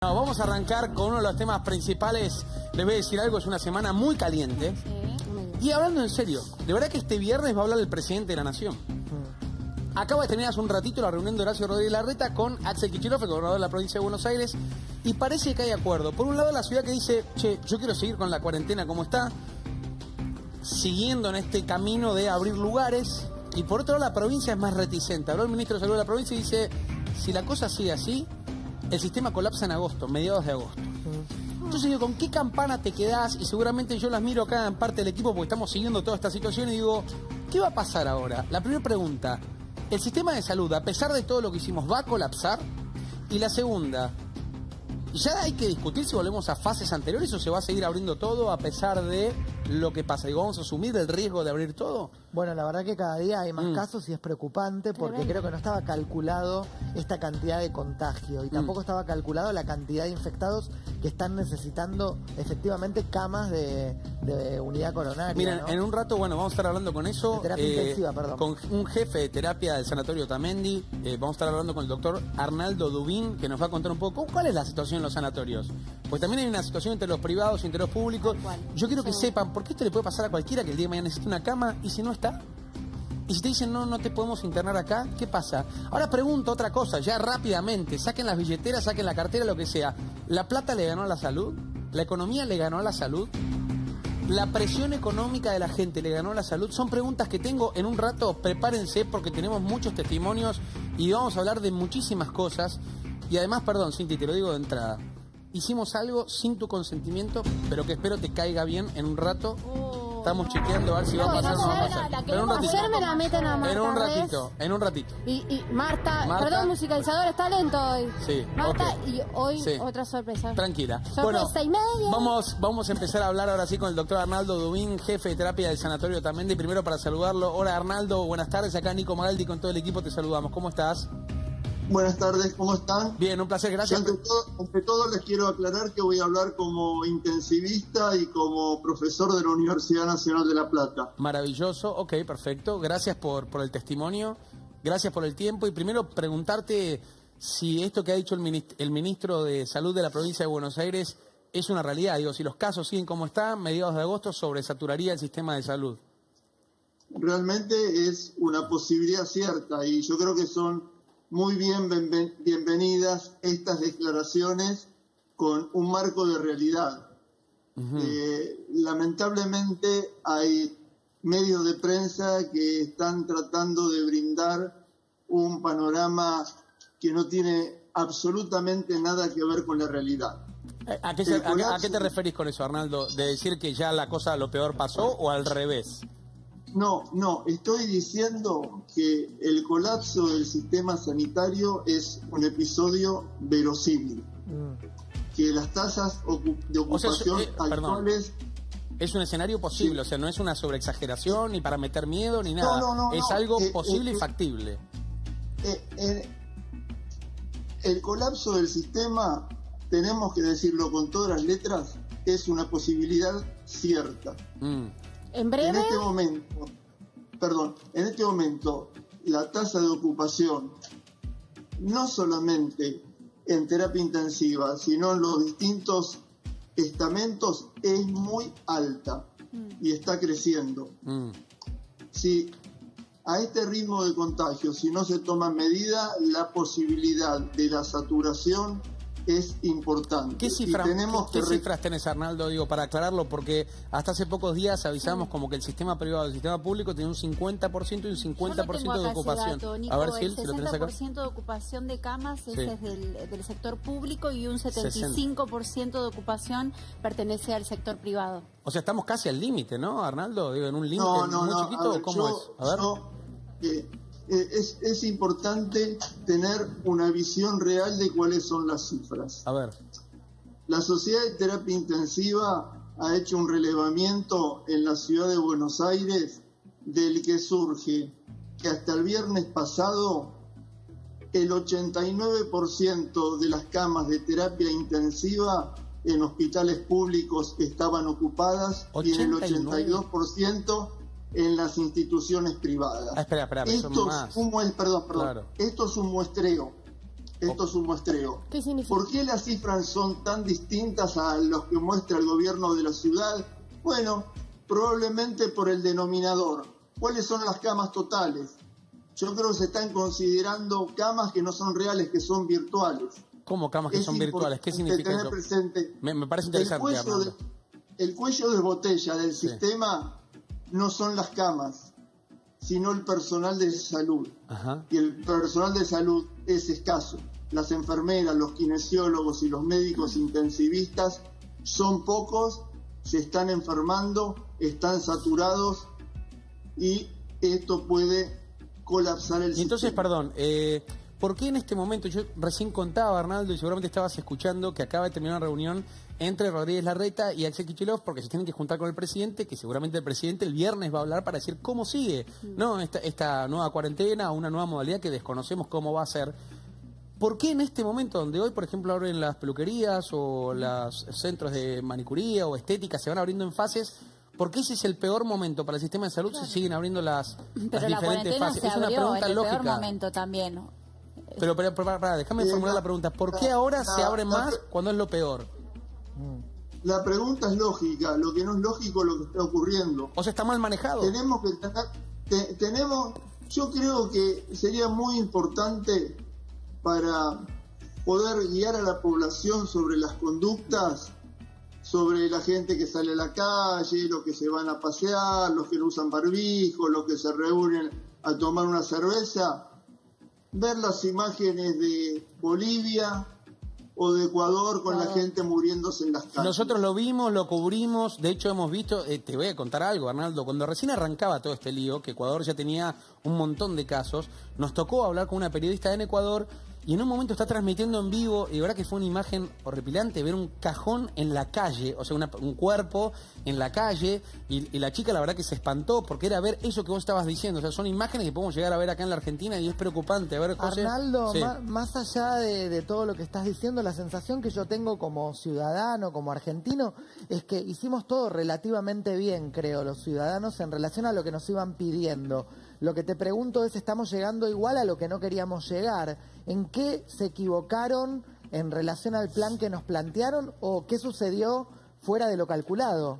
Vamos a arrancar con uno de los temas principales. Les voy a decir algo, es una semana muy caliente. Y hablando en serio, de verdad que este viernes va a hablar el presidente de la Nación. Acaba de terminar hace un ratito la reunión de Horacio Rodríguez Larreta con Axel Kicillof, el gobernador de la provincia de Buenos Aires, y parece que hay acuerdo. Por un lado, la ciudad que dice, che, yo quiero seguir con la cuarentena como está, siguiendo en este camino de abrir lugares, y por otro lado, la provincia es más reticente. Habló el ministro de Salud de la provincia y dice, si la cosa sigue así, el sistema colapsa en agosto, mediados de agosto. Entonces digo, ¿con qué campana te quedás? Y seguramente yo las miro acá en parte del equipo porque estamos siguiendo toda esta situación y digo, ¿qué va a pasar ahora? La primera pregunta, ¿el sistema de salud, a pesar de todo lo que hicimos, va a colapsar? Y la segunda, ¿ya hay que discutir si volvemos a fases anteriores o se va a seguir abriendo todo a pesar de lo que pasa? Digo, ¿vamos a asumir el riesgo de abrir todo? Bueno, la verdad que cada día hay más casos y es preocupante porque creo que no estaba calculado esta cantidad de contagio y tampoco estaba calculado la cantidad de infectados que están necesitando efectivamente camas de unidad coronaria. Miren, ¿no? en un rato, bueno, vamos a estar hablando con eso. De terapia intensiva, perdón. Con un jefe de terapia del Sanatorio Tamendi. Vamos a estar hablando con el doctor Arnaldo Dubín, que nos va a contar un poco cuál es la situación en los sanatorios. Porque también hay una situación entre los privados y entre los públicos. Yo quiero que sepan, porque esto le puede pasar a cualquiera que el día de mañana necesite una cama y si no está. Y si te dicen, no, no te podemos internar acá, ¿qué pasa? Ahora pregunto otra cosa, ya rápidamente, saquen las billeteras, saquen la cartera, lo que sea. ¿La plata le ganó a la salud? ¿La economía le ganó a la salud? ¿La presión económica de la gente le ganó a la salud? Son preguntas que tengo en un rato, prepárense porque tenemos muchos testimonios y vamos a hablar de muchísimas cosas. Y además, perdón, Cinti, te lo digo de entrada, hicimos algo sin tu consentimiento, pero que espero te caiga bien en un rato. Estamos chequeando a ver si va a pasar o no va a pasar. Pero un ratito. Ayer me la meten a Marta. En un ratito. Y Marta, perdón, musicalizador, está lento hoy. Sí. Marta, okay. Y hoy otra sorpresa. Tranquila. Sorpresa y media. Vamos a empezar a hablar ahora sí con el doctor Arnaldo Dubín, jefe de terapia del Sanatorio Tamendi. Primero para saludarlo. Hola Arnaldo, buenas tardes. Acá Nico Magaldi con todo el equipo te saludamos. ¿Cómo estás? Buenas tardes, ¿cómo están? Bien, un placer, gracias. Ante todo les quiero aclarar que voy a hablar como intensivista y como profesor de la Universidad Nacional de La Plata. Maravilloso, ok, perfecto. Gracias por el testimonio, gracias por el tiempo. Y primero preguntarte si esto que ha dicho el ministro de Salud de la provincia de Buenos Aires es una realidad. Digo, si los casos siguen como están, mediados de agosto sobresaturaría el sistema de salud. Realmente es una posibilidad cierta y yo creo que son muy bienvenidas estas declaraciones con un marco de realidad. Lamentablemente hay medios de prensa que están tratando de brindar un panorama que no tiene absolutamente nada que ver con la realidad. ¿A qué te referís con eso, Arnaldo? ¿De decir que ya la cosa, lo peor pasó o al revés? No, estoy diciendo que el colapso del sistema sanitario es un episodio verosímil. Que las tasas de ocupación actuales... Es un escenario posible, o sea, no es una sobreexageración ni para meter miedo ni nada. No, es algo posible y factible. El colapso del sistema, tenemos que decirlo con todas las letras, es una posibilidad cierta. En breve. En este momento, la tasa de ocupación, no solamente en terapia intensiva, sino en los distintos estamentos, es muy alta y está creciendo. Si a este ritmo de contagio, si no se toman medidas, la posibilidad de la saturación es importante. ¿Qué cifras tenés, Arnaldo? Digo, para aclararlo, porque hasta hace pocos días avisamos como que el sistema privado y el sistema público tiene un 50% y un 50% de ocupación. Dato, Nico, a ver si el 60% de ocupación de camas es del sector público y un 75% de ocupación pertenece al sector privado. O sea, estamos casi al límite, ¿no, Arnaldo? Digo, en un límite muy chiquito, ver, ¿cómo es? A ver. Es importante tener una visión real de cuáles son las cifras. A ver. La Sociedad de Terapia Intensiva ha hecho un relevamiento en la ciudad de Buenos Aires del que surge que hasta el viernes pasado el 89% de las camas de terapia intensiva en hospitales públicos estaban ocupadas y el 82% en las instituciones privadas. Espera, Esto es un muestreo. Esto es un muestreo. ¿Qué significa? ¿Por qué las cifras son tan distintas a los que muestra el gobierno de la ciudad? Bueno, probablemente por el denominador. ¿Cuáles son las camas totales? Yo creo que se están considerando camas que no son reales, que son virtuales. ¿Cómo camas que son virtuales? ¿Qué significa eso? Presente Me parece interesante. El cuello de botella del sistema no son las camas, sino el personal de salud. Ajá. Y el personal de salud es escaso. Las enfermeras, los kinesiólogos y los médicos intensivistas son pocos, se están enfermando, están saturados y esto puede colapsar el sistema. Entonces, perdón, ¿por qué en este momento? Yo recién contaba, Arnaldo, y seguramente estabas escuchando que acaba de terminar una reunión entre Rodríguez Larreta y Axel Kicillof porque se tienen que juntar con el presidente, que seguramente el presidente el viernes va a hablar para decir cómo sigue, ¿no? Esta nueva cuarentena o una nueva modalidad que desconocemos cómo va a ser. ¿Por qué en este momento, donde hoy, por ejemplo, abren las peluquerías o los centros de manicuría o estética, se van abriendo en fases? ¿Por qué ese es el peor momento para el sistema de salud? Se siguen abriendo las diferentes fases. Es una pregunta lógica. Peor momento también. Pero déjame formular la pregunta. ¿Por qué ahora se abre más cuando es lo peor? La pregunta es lógica. Lo que no es lógico es lo que está ocurriendo. ¿O sea, está mal manejado? Yo creo que sería muy importante para poder guiar a la población sobre las conductas, sobre la gente que sale a la calle, los que se van a pasear, los que no usan barbijo, los que se reúnen a tomar una cerveza, ver las imágenes de Bolivia o de Ecuador con la gente muriéndose en las calles. Nosotros lo vimos, lo cubrimos, de hecho hemos visto, te voy a contar algo, Arnaldo, cuando recién arrancaba todo este lío, que Ecuador ya tenía un montón de casos, nos tocó hablar con una periodista en Ecuador y en un momento está transmitiendo en vivo, y la verdad que fue una imagen horripilante, ver un cajón en la calle, o sea, un cuerpo en la calle, y la chica la verdad que se espantó, porque era ver eso que vos estabas diciendo, o sea, son imágenes que podemos llegar a ver acá en la Argentina, y es preocupante. A ver, José. Arnaldo, sí. Más allá de todo lo que estás diciendo, la sensación que yo tengo como ciudadano, como argentino, es que hicimos todo relativamente bien, creo, los ciudadanos, en relación a lo que nos iban pidiendo. Lo que te pregunto es, ¿estamos llegando igual a lo que no queríamos llegar? ¿En qué se equivocaron en relación al plan que nos plantearon o qué sucedió fuera de lo calculado?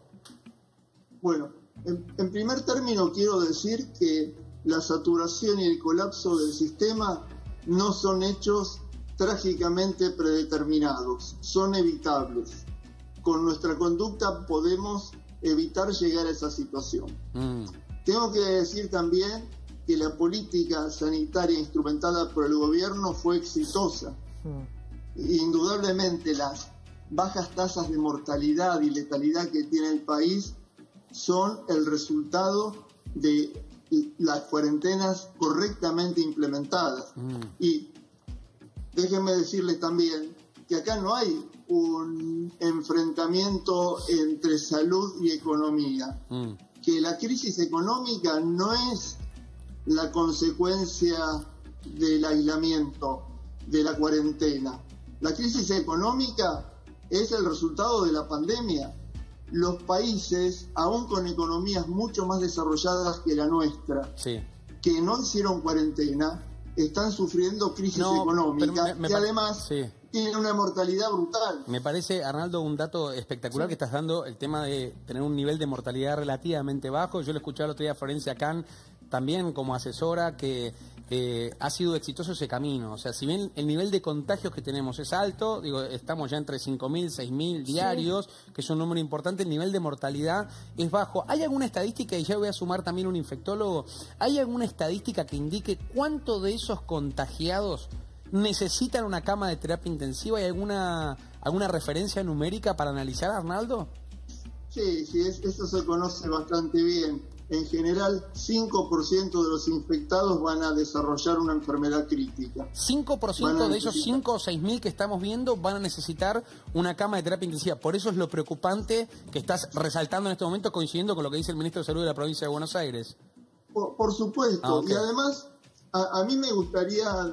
Bueno, en primer término quiero decir que la saturación y el colapso del sistema no son hechos trágicamente predeterminados, son evitables. Con nuestra conducta podemos evitar llegar a esa situación. Tengo que decir también que la política sanitaria instrumentada por el gobierno fue exitosa. Indudablemente las bajas tasas de mortalidad y letalidad que tiene el país son el resultado de las cuarentenas correctamente implementadas. Y déjenme decirles también que acá no hay un enfrentamiento entre salud y economía. Que la crisis económica no es la consecuencia del aislamiento, de la cuarentena. La crisis económica es el resultado de la pandemia. Los países, aún con economías mucho más desarrolladas que la nuestra, que no hicieron cuarentena, están sufriendo crisis económica y además tienen una mortalidad brutal. Me parece, Arnaldo, un dato espectacular que estás dando, el tema de tener un nivel de mortalidad relativamente bajo. Yo lo escuché el otro día a Florencia Kahn, también como asesora, que ha sido exitoso ese camino. O sea, si bien el nivel de contagios que tenemos es alto, digo, estamos ya entre 5.000, 6.000 diarios, que es un número importante, el nivel de mortalidad es bajo. ¿Hay alguna estadística, y ya voy a sumar también un infectólogo, hay alguna estadística que indique cuánto de esos contagiados necesitan una cama de terapia intensiva? ¿Hay alguna referencia numérica para analizar, Arnaldo? Sí, eso se conoce bastante bien. En general, 5% de los infectados van a desarrollar una enfermedad crítica. 5% de esos 5 o 6.000 que estamos viendo van a necesitar una cama de terapia intensiva. Por eso es lo preocupante que estás resaltando en este momento, coincidiendo con lo que dice el ministro de Salud de la provincia de Buenos Aires. Por supuesto. Y además, a mí me gustaría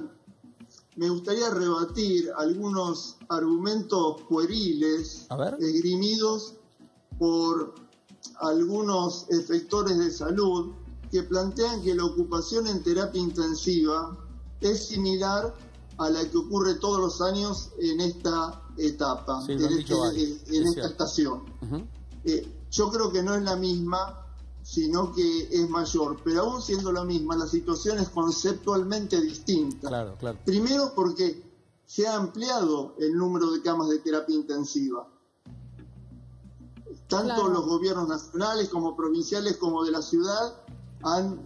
rebatir algunos argumentos pueriles esgrimidos por algunos efectores de salud que plantean que la ocupación en terapia intensiva es similar a la que ocurre todos los años en esta etapa, Sí, en esta estación. Yo creo que no es la misma, sino que es mayor, pero aún siendo la misma, la situación es conceptualmente distinta. Claro, claro. Primero porque se ha ampliado el número de camas de terapia intensiva. Tanto los gobiernos nacionales como provinciales como de la ciudad han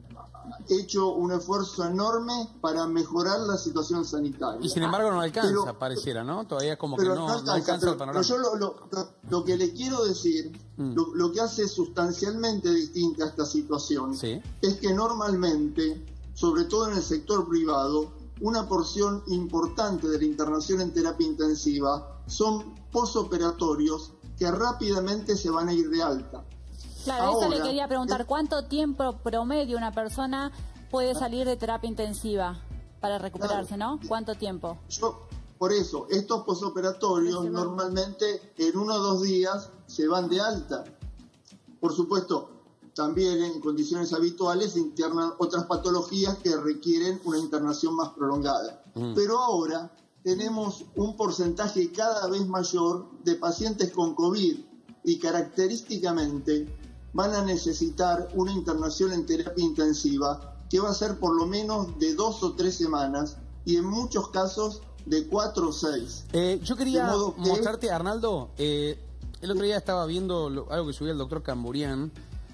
hecho un esfuerzo enorme para mejorar la situación sanitaria. Y sin embargo no alcanza, pareciera, ¿no? Todavía como que no alcanza el panorama. Pero yo lo que le quiero decir, lo que hace sustancialmente distinta esta situación, es que normalmente, sobre todo en el sector privado, una porción importante de la internación en terapia intensiva son posoperatorios que rápidamente se van a ir de alta. Claro, ahora, eso le quería preguntar, ¿cuánto tiempo promedio una persona puede salir de terapia intensiva para recuperarse, no? ¿Cuánto tiempo? Por eso, estos posoperatorios normalmente en 1 o 2 días se van de alta. Por supuesto, también en condiciones habituales se internan otras patologías que requieren una internación más prolongada. Pero ahora tenemos un porcentaje cada vez mayor de pacientes con COVID y característicamente van a necesitar una internación en terapia intensiva que va a ser por lo menos de 2 o 3 semanas y en muchos casos de 4 o 6. Yo quería mostrarte, Arnaldo, el otro día estaba viendo algo que subía el doctor Camburian.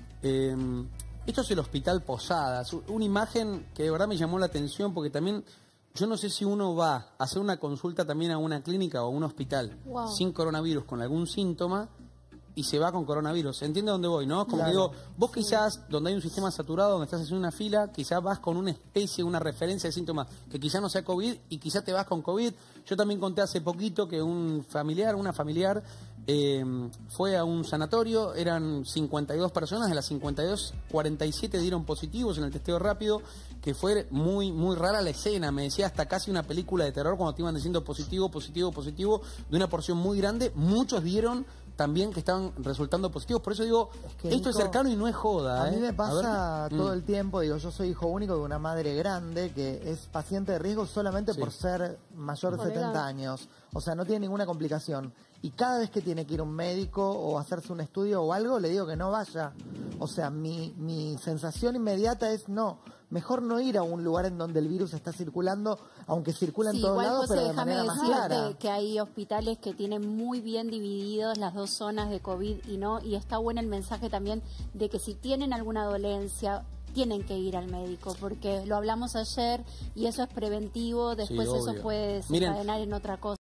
Esto es el Hospital Posadas, una imagen que de verdad me llamó la atención porque también yo no sé si uno va a hacer una consulta también a una clínica o a un hospital sin coronavirus, con algún síntoma, y se va con coronavirus. ¿Entiende dónde voy, no? Como que digo, vos quizás, donde hay un sistema saturado, donde estás haciendo una fila, quizás vas con una especie, una referencia de síntomas que quizás no sea COVID y quizás te vas con COVID. Yo también conté hace poquito que una familiar fue a un sanatorio, eran 52 personas, de las 52, 47 dieron positivos en el testeo rápido, que fue muy, muy rara la escena. Me decía hasta casi una película de terror cuando te iban diciendo positivo, de una porción muy grande. Muchos dieron también que estaban resultando positivos. Por eso digo, esto es cercano y no es joda. A mí me pasa todo el tiempo, digo, yo soy hijo único de una madre grande que es paciente de riesgo solamente por ser mayor de 70 años. O sea, no tiene ninguna complicación. Y cada vez que tiene que ir a un médico o hacerse un estudio o algo, le digo que no vaya. O sea, mi sensación inmediata es no. Mejor no ir a un lugar en donde el virus está circulando, aunque circula en todos lados, pero de manera más clara. Que hay hospitales que tienen muy bien divididos las dos zonas de COVID y no, y está bueno el mensaje también de que si tienen alguna dolencia, tienen que ir al médico, porque lo hablamos ayer y eso es preventivo, después eso puede desencadenar en otra cosa.